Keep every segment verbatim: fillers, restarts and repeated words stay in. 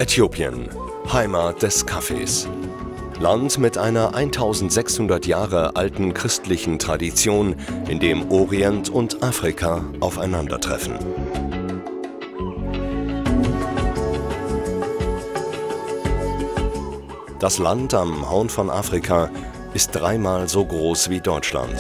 Äthiopien, Heimat des Kaffees. Land mit einer eintausendsechshundert Jahre alten christlichen Tradition, in dem Orient und Afrika aufeinandertreffen. Das Land am Horn von Afrika ist dreimal so groß wie Deutschland.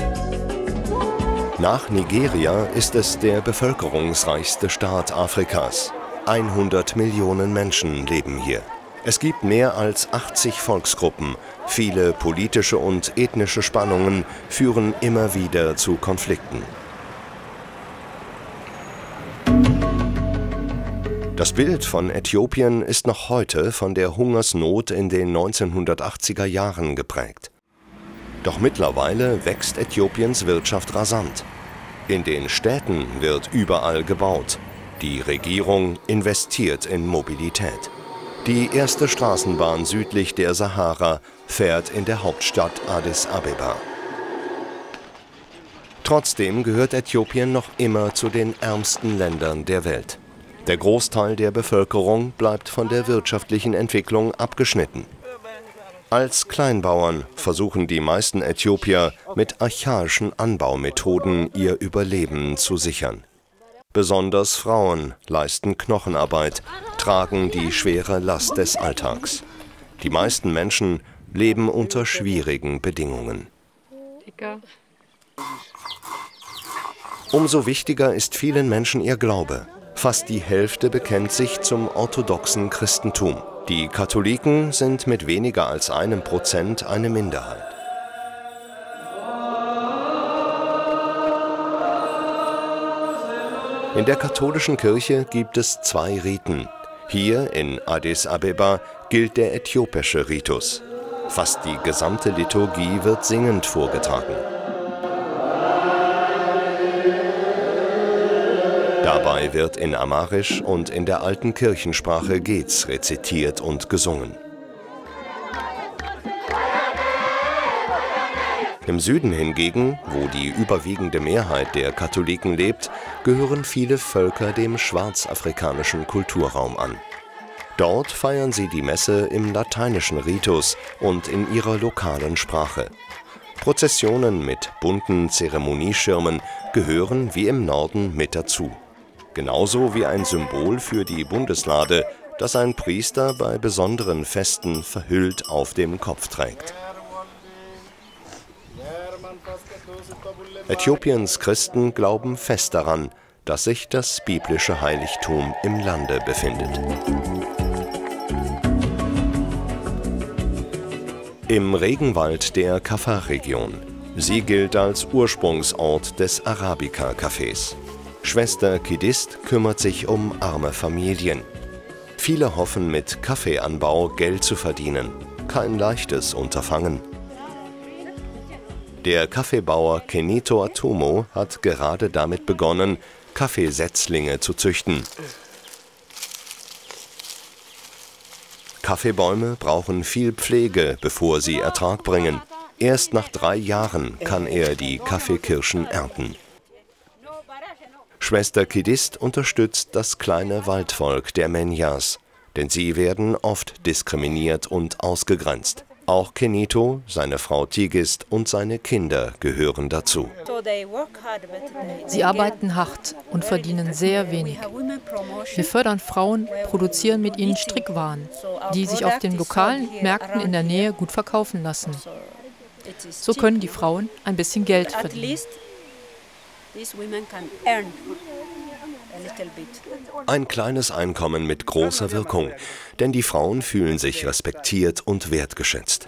Nach Nigeria ist es der bevölkerungsreichste Staat Afrikas. hundert Millionen Menschen leben hier. Es gibt mehr als achtzig Volksgruppen. Viele politische und ethnische Spannungen führen immer wieder zu Konflikten. Das Bild von Äthiopien ist noch heute von der Hungersnot in den neunzehnhundertachtziger Jahren geprägt. Doch mittlerweile wächst Äthiopiens Wirtschaft rasant. In den Städten wird überall gebaut. Die Regierung investiert in Mobilität. Die erste Straßenbahn südlich der Sahara fährt in der Hauptstadt Addis Abeba. Trotzdem gehört Äthiopien noch immer zu den ärmsten Ländern der Welt. Der Großteil der Bevölkerung bleibt von der wirtschaftlichen Entwicklung abgeschnitten. Als Kleinbauern versuchen die meisten Äthiopier mit archaischen Anbaumethoden ihr Überleben zu sichern. Besonders Frauen leisten Knochenarbeit, tragen die schwere Last des Alltags. Die meisten Menschen leben unter schwierigen Bedingungen. Umso wichtiger ist vielen Menschen ihr Glaube. Fast die Hälfte bekennt sich zum orthodoxen Christentum. Die Katholiken sind mit weniger als einem Prozent eine Minderheit. In der katholischen Kirche gibt es zwei Riten. Hier in Addis Abeba gilt der äthiopische Ritus. Fast die gesamte Liturgie wird singend vorgetragen. Dabei wird in Amharisch und in der alten Kirchensprache Gez rezitiert und gesungen. Im Süden hingegen, wo die überwiegende Mehrheit der Katholiken lebt, gehören viele Völker dem schwarzafrikanischen Kulturraum an. Dort feiern sie die Messe im lateinischen Ritus und in ihrer lokalen Sprache. Prozessionen mit bunten Zeremonieschirmen gehören wie im Norden mit dazu. Genauso wie ein Symbol für die Bundeslade, das ein Priester bei besonderen Festen verhüllt auf dem Kopf trägt. Äthiopiens Christen glauben fest daran, dass sich das biblische Heiligtum im Lande befindet. Im Regenwald der Kafar-Region. Sie gilt als Ursprungsort des Arabica-Cafés. Schwester Kidist kümmert sich um arme Familien. Viele hoffen, mit Kaffeeanbau Geld zu verdienen. Kein leichtes Unterfangen. Der Kaffeebauer Kenito Atumo hat gerade damit begonnen, Kaffeesetzlinge zu züchten. Kaffeebäume brauchen viel Pflege, bevor sie Ertrag bringen. Erst nach drei Jahren kann er die Kaffeekirschen ernten. Schwester Kidist unterstützt das kleine Waldvolk der Menyas, denn sie werden oft diskriminiert und ausgegrenzt. Auch Kenito, seine Frau Tigist und seine Kinder gehören dazu. Sie arbeiten hart und verdienen sehr wenig. Wir fördern Frauen, produzieren mit ihnen Strickwaren, die sich auf den lokalen Märkten in der Nähe gut verkaufen lassen. So können die Frauen ein bisschen Geld verdienen. Ein kleines Einkommen mit großer Wirkung, denn die Frauen fühlen sich respektiert und wertgeschätzt.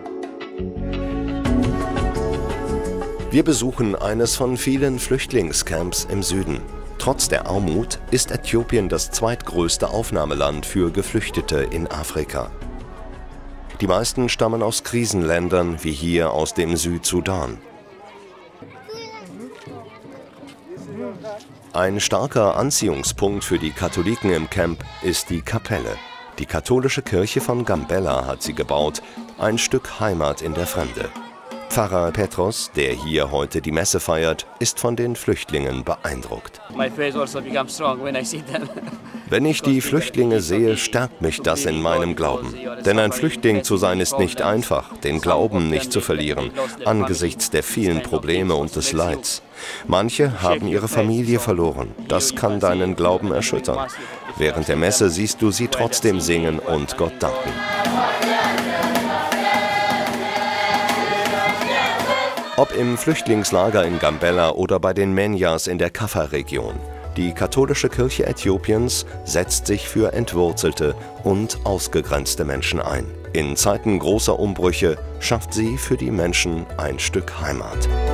Wir besuchen eines von vielen Flüchtlingscamps im Süden. Trotz der Armut ist Äthiopien das zweitgrößte Aufnahmeland für Geflüchtete in Afrika. Die meisten stammen aus Krisenländern wie hier aus dem Südsudan. Ein starker Anziehungspunkt für die Katholiken im Camp ist die Kapelle. Die katholische Kirche von Gambella hat sie gebaut, ein Stück Heimat in der Fremde. Pfarrer Petros, der hier heute die Messe feiert, ist von den Flüchtlingen beeindruckt. Wenn ich die Flüchtlinge sehe, stärkt mich das in meinem Glauben. Denn ein Flüchtling zu sein ist nicht einfach, den Glauben nicht zu verlieren, angesichts der vielen Probleme und des Leids. Manche haben ihre Familie verloren. Das kann deinen Glauben erschüttern. Während der Messe siehst du sie trotzdem singen und Gott danken. Ob im Flüchtlingslager in Gambella oder bei den Menyas in der Kaffa-Region. Die katholische Kirche Äthiopiens setzt sich für entwurzelte und ausgegrenzte Menschen ein. In Zeiten großer Umbrüche schafft sie für die Menschen ein Stück Heimat.